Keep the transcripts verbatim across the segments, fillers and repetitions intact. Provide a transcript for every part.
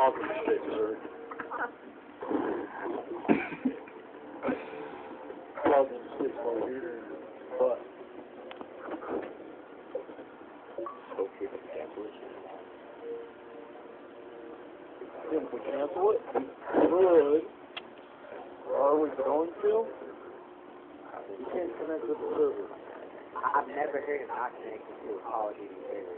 talking shit, sir. Talking shit while you're in your butt. Okay, cancel it. Can we cancel it? Good. Are we going to? You can't connect to the server. I've never heard of not connected to a Call of Duty server.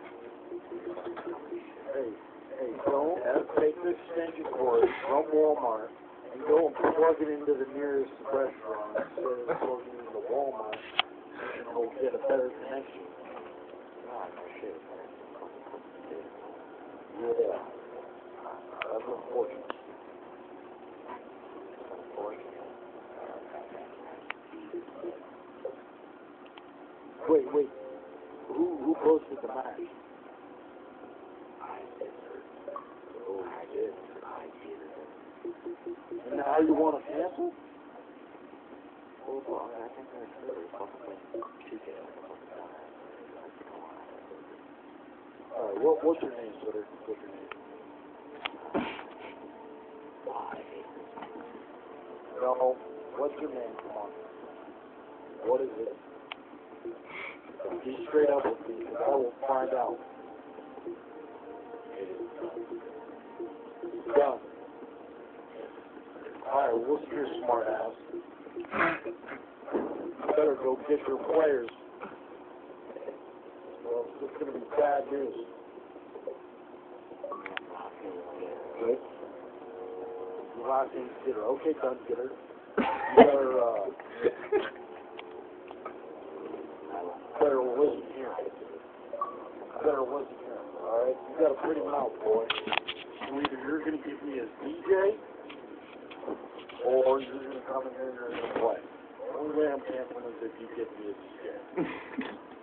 Hey, hey, don't take the extension cord from Walmart and go and plug it into the nearest restaurant instead of plugging it into Walmart and you'll get a better connection. Oh, no shit. Yeah. That's unfortunate. Unfortunate. Wait, wait. Who who posted the match? I did, sir. Oh, I did. I did. and now you want to cancel? Hold on, I think there's really something two K. Alright, what, what's your name, sir? What's your name? Why? No, what's your name? Come on. What is it? Be straight up with me, because I will find out. Done. Alright, we'll see your smart ass. You better go get your players. Well, it's going to be bad news. Good. Your last name's Gitter. Okay, done, Gitter. You better, uh... better listen here. Better listen here, alright? You got a pretty mouth, boy. So either you're going to give me a D J, or you're going to come in here and you're going to play. The only way I'm canceling is if you give me a D J.